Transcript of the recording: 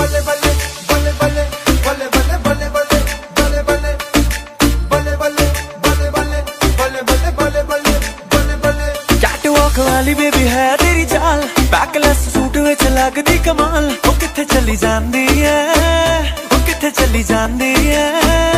वाली बेबी है तेरी चाल, बैकलेस सूट विच लगदी कमाल। ओ किथे चली जांदी है, ओ किथे चली जांदी है।